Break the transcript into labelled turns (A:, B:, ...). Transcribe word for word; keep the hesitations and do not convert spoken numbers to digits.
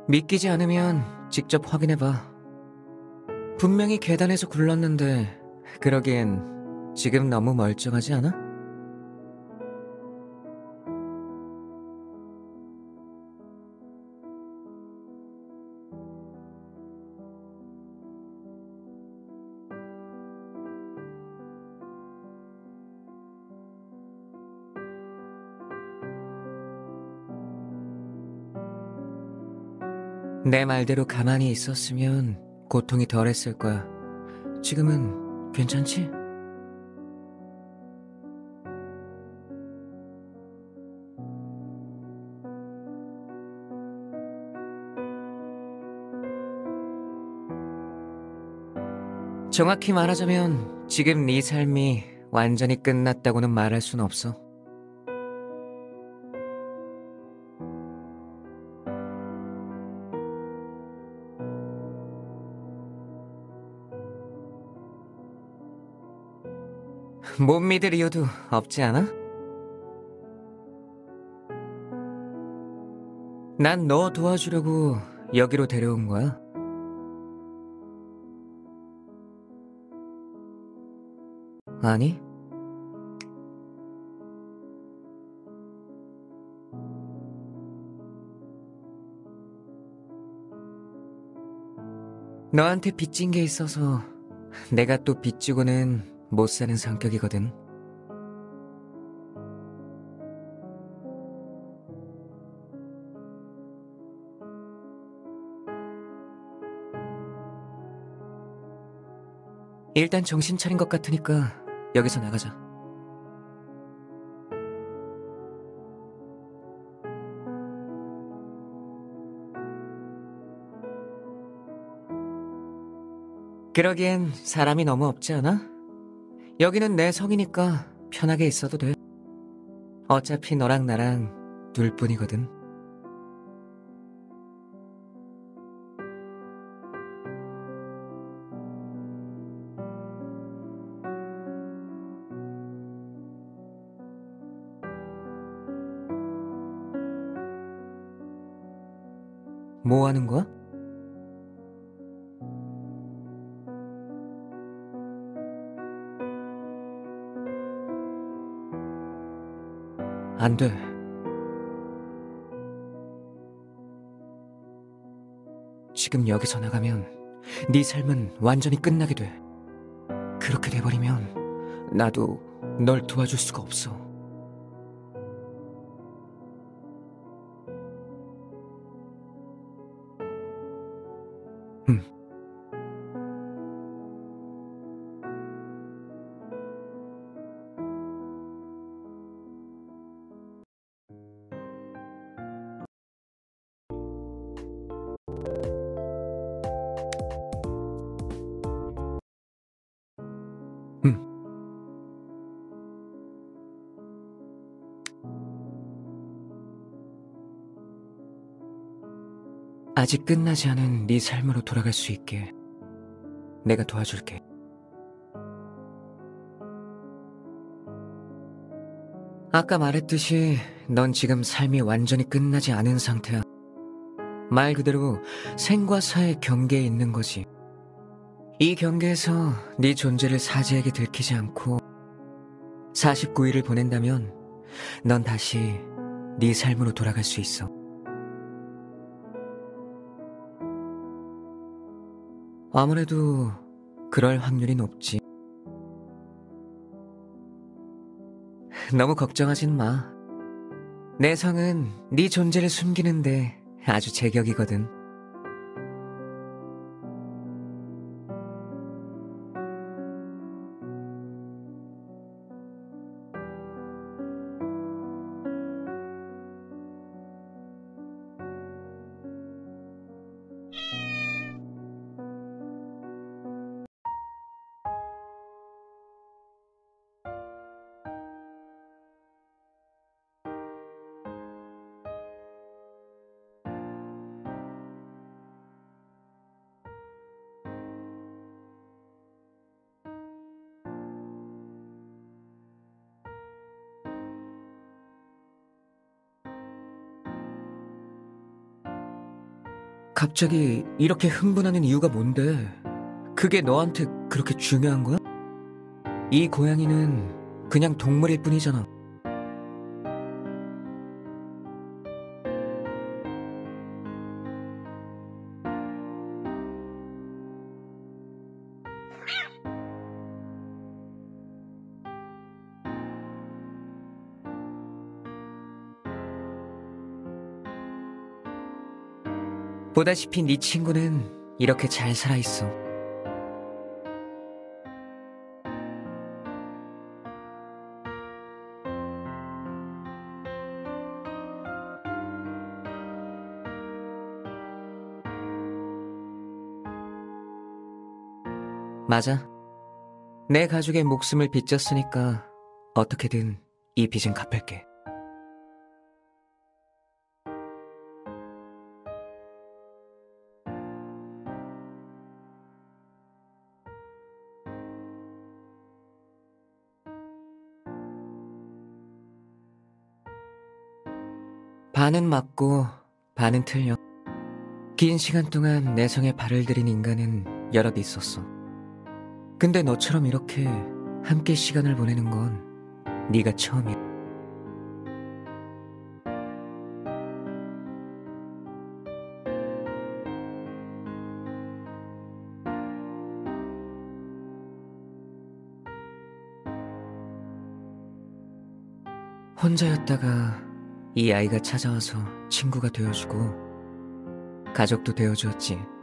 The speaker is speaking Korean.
A: 믿기지 않으면 직접 확인해봐. 분명히 계단에서 굴렀는데 그러기엔 지금 너무 멀쩡하지 않아? 내 말대로 가만히 있었으면 고통이 덜했을 거야. 지금은 괜찮지? 정확히 말하자면 지금 네 삶이 완전히 끝났다고는 말할 순 없어. 못 믿을 이유도 없지 않아? 난 너 도와주려고 여기로 데려온 거야. 아니? 너한테 빚진 게 있어서 내가 또 빚지고는 못 사는 성격이거든. 일단 정신 차린 것 같으니까 여기서 나가자. 그러기엔 사람이 너무 없지 않아? 여기는 내 성이니까 편하게 있어도 돼. 어차피 너랑 나랑 둘뿐이거든. 뭐 하는 거야? 안 돼. 지금 여기서 나가면 네 삶은 완전히 끝나게 돼. 그렇게 돼버리면 나도 널 도와줄 수가 없어. 음, 음. 아직 끝나지 않은 네 삶으로 돌아갈 수 있게 내가 도와줄게. 아까 말했듯이 넌 지금 삶이 완전히 끝나지 않은 상태야. 말 그대로 생과 사의 경계에 있는 거지. 이 경계에서 네 존재를 사지에게 들키지 않고 사십구 일을 보낸다면 넌 다시 네 삶으로 돌아갈 수 있어. 아무래도 그럴 확률이 높지. 너무 걱정하진 마. 내 성은 네 존재를 숨기는데 아주 제격이거든. 갑자기 이렇게 흥분하는 이유가 뭔데? 그게 너한테 그렇게 중요한 거야? 이 고양이는 그냥 동물일 뿐이잖아. 보다시피 네 친구는 이렇게 잘 살아있어. 맞아. 내 가족의 목숨을 빚졌으니까 어떻게든 이 빚은 갚을게. 반은 맞고 반은 틀려. 긴 시간 동안 내 성에 발을 들인 인간은 여럿 있었어. 근데 너처럼 이렇게 함께 시간을 보내는 건 네가 처음이야. 혼자였다가 이 아이가 찾아와서 친구가 되어주고 가족도 되어주었지.